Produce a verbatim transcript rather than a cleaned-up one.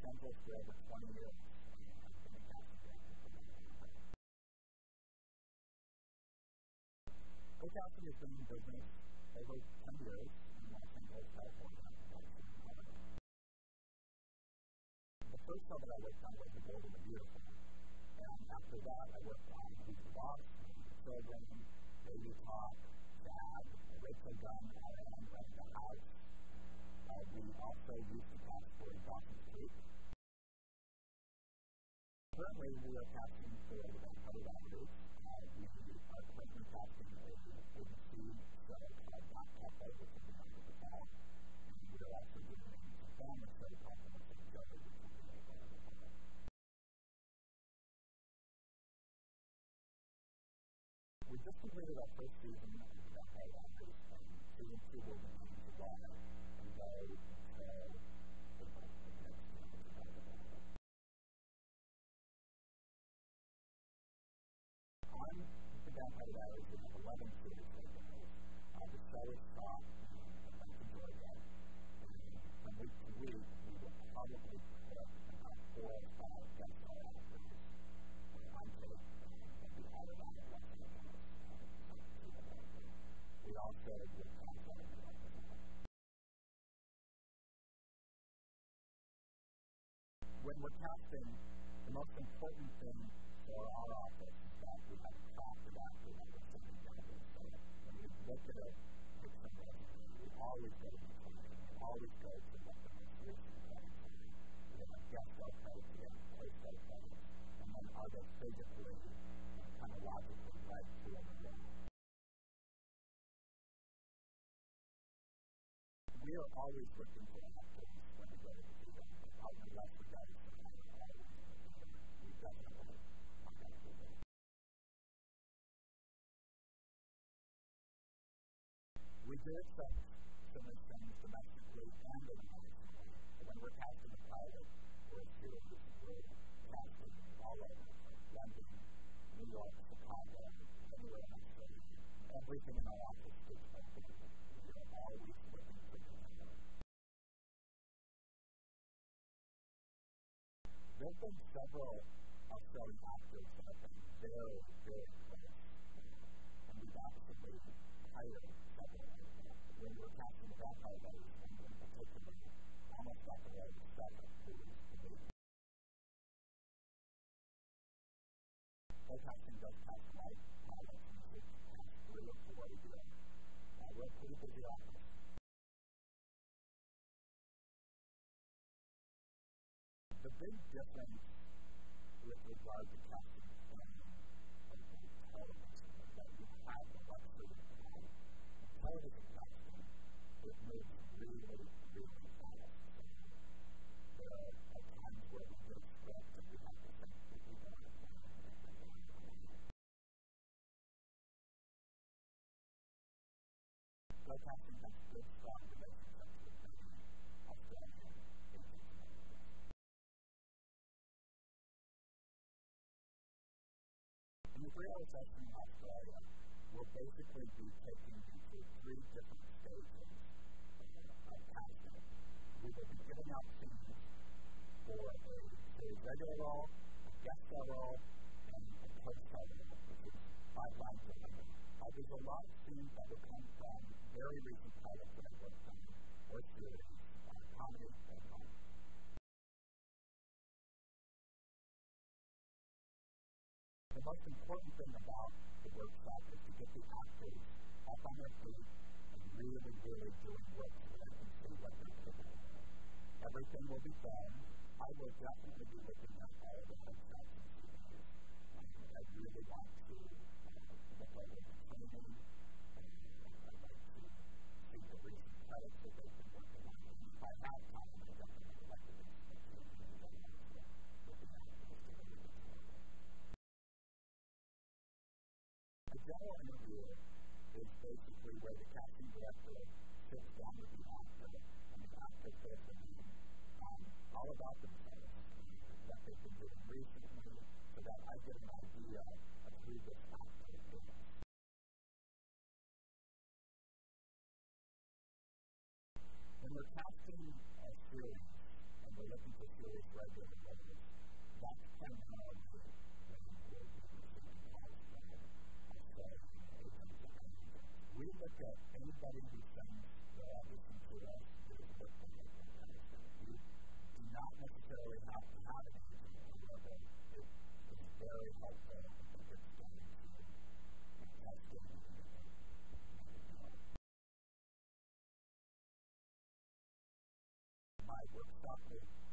Angeles for over twenty years. Co-casting has been in business over ten years in Los Angeles, California. The first show that I worked on was The Bold and the Beautiful. And after that, I worked on Who's the Boss, Children, Baby Talk, Dad, Rachel Dunn, R M, Running the House. Uh, we also used to cast for Dawson's Creek. Currently, we are casting for the Vampire Diaries. Uh, we are currently casting a A B C show called Black Cafe, which is the end of the fall. And we are also doing a family show called Orson, which is the end of the fall. We just completed our first season of the Vampire Diaries, and season two will be in July and go until April of next year. On the Vampire Diaries, we have eleven series right now. Uh, the show is shot in Atlanta, Georgia, and from week to week, we will probably put about four or five guest star actors on tape and be hired on at Los Angeles. We also will cast on the When we're casting, the most important thing for our office is that we have a crafted actor that we're sending down there. So when we look at a picture of resume, we always go to the client. We always go to what the most recent credits are. We have guest star credits, we have post-star credits, and then are they physically and kind of logically right to them as well. We are always looking for actors when we go to the theater. Probably less for guys than I are always in the theater. We definitely want that to do. We do accept some of these things domestically and internationally. When we're casting a pilot or a series, we're casting all over. London, New York, Chicago, anywhere in Australia. Everything in our office is open. We are always looking for new talent. There have been several Australian actors that have been very, very close, and we've actually hired several of them. When we were casting the Vampire Diaries, and in particular, almost got the right second who was the baby. Co-casting does cast light, pilots, music, cast three or four a year. Uh, we're a pretty busy office. The big difference with regard to casting film and television is that you have the luxury of time. In television casting, it moves really, really fast. There are times where we get a script and we have to think that we don't have time to make it going. Co-casting has good, strong relationships with many Australian agents and editors. In the three-hour session in Australia, we'll basically be taking you through three different stages of casting. We will be giving out scenes for a series regular role, a guest star role, and a co-star role, which is five lines of number. Uh, there's a lot of scenes that will come from very recent pilots that I've worked on, or series, uh, comedy, or fun. The most important thing about the workshop is to get the actors up on their feet and really, really doing work so that I can see what they're capable of. Everything will be filmed. I will definitely be looking at all the headshots and sceneries. Um, I really want to uh, look over the training, and I'd like to see the recent credits that they've been working on. And if I have time, I definitely would like to do some training and get out of it, looking at it just to really get to know it. A general interview is basically where the casting director sits down with the actor, and the actor says to them um, all about themselves, what they've been doing recently, so that I get an idea of who this actor is. When we're casting a series, and we're looking for series regular ways. That's primarily when we're receiving calls from Australian agents. We look at anybody who sends their audition to us who is working with them. You do not necessarily have to have an agent, however, it is very helpful if it's going to test it. My workshop with